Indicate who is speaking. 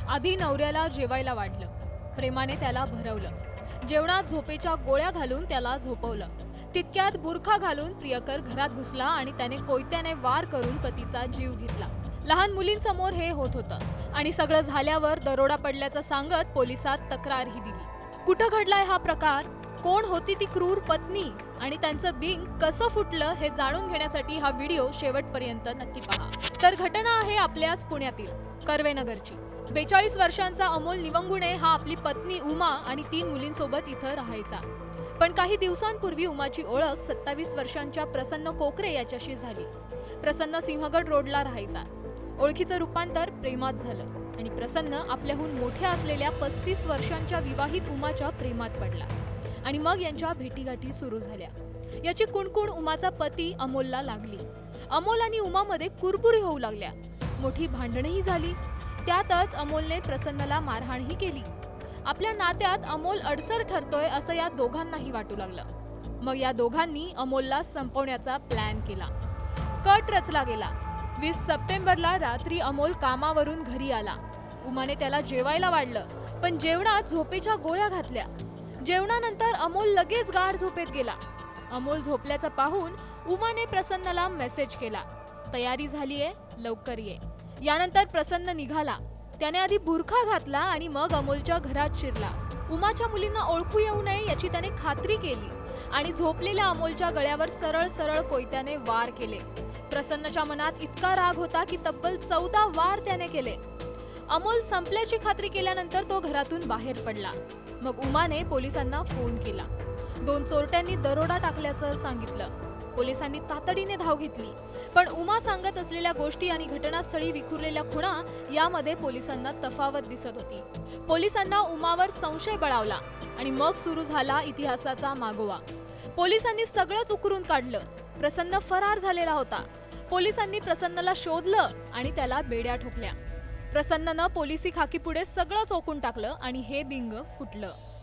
Speaker 1: आधी नवऱ्याला जेवायला वाढलं, प्रेमाने त्याला भरवलं, जेवणात झोपेच्या गोळ्या घालून त्याला झोपवलं. तितक्यात बुरखा घालून प्रियकर घरात घुसला आणि त्याने कोयत्याने वार करून पतीचा जीव घेतला. लहान मुलींसमोर हे होत होतं आणि सगळं झाल्यावर दरोडा पडल्याचं सांगत पोलिसात तक्रारही दिली. कुठं घडलाय हा प्रकार, कोण होती ती क्रूर पत्नी आणि त्यांचं बिंग कसं फुटलं हे जाणून घेण्यासाठी हा व्हिडिओ शेवटपर्यंत नक्की पहा. तर घटना आहे आपल्याच पुण्यातील कर्वेनगरची. 42 वर्षांचा अमोल निवंगुणे हा आपली पत्नी उमा आणि 3 मुलींसोबत इथं राहायचा. पण काही दिवसांपूर्वी उमाची ओळख 27 वर्षांच्या प्रसन्न कोकरे याच्याशी झाली. प्रसन्न सिंहगड रोडला राहायचा. ओळखीचं रूपांतर प्रेमात झालं आणि प्रसन्न आपल्याहून मोठ्या असलेल्या 35 वर्षांच्या विवाहित उमाच्या प्रेमात पडला आणि मग यांच्या भेटीगाठी सुरू झाल्या. याची कुणकुण उमाचा पती अमोलला लागली. अमोल आणि उमामध्ये कुरबुरी होऊ लागल्या. मोठी भांडणही झाली. त्यातच अमोलने प्रसन्नला मारहाणही केली. आपल्या नात्यात अमोल अडसर ठरतोय असं या दोघांनाही वाटू लागलं. मग या दोघांनी अमोलला संपवण्याचा प्लॅन केला. कट रचला गेला. 20 सप्टेंबरला रात्री अमोल कामावरून घरी आला. उमाने त्याला जेवायला वाढलं, पण जेवणात झोपेच्या गोळ्या घातल्या. जेवणानंतर अमोल लगेच गाढ झोपेत गेला. अमोल झोपल्याचं पाहून उमाने प्रसन्नला मेसेज केला, तयारी झालीये, लवकर ये. यानंतर प्रसन्न निघाला. त्याने आधी बुरखा घातला आणि मग अमोलच्या घरात शिरला. उमाच्या मुलींना ओळखू येऊ नये याची त्याने खात्री केली आणि झोपलेल्या अमोलच्या गळ्यावर सरळ सरळ कोयत्याने वार केले. प्रसन्नच्या मनात इतका राग होता की तब्बल 14 वार त्याने केले. अमोल संपल्याची खात्री केल्यानंतर तो घरातून बाहेर पडला. मग उमाने पोलिसांना फोन केला. 2 चोरट्यांनी दरोडा टाकल्याचं सांगितलं. पोलिसांनी तातडीने धाव घेतली, पण उमा सांगत असलेल्या गोष्टी आणि घटनास्थळी विखुरलेल्या खुणा यामध्ये पोलिसांना तफावत दिसत होती. पोलिसांना उमावर संशय बळावला आणि मग सुरू झाला इतिहासाचा मागोवा. पोलिसांनी सगळंच उकरून काढलं. प्रसन्न फरार झालेला होता. पोलिसांनी प्रसन्नला शोधलं आणि त्याला बेड्या ठोकल्या. प्रसन्ननं पोलिसी खाकीपुढे सगळं चोकून टाकलं आणि हे बिंग फुटलं.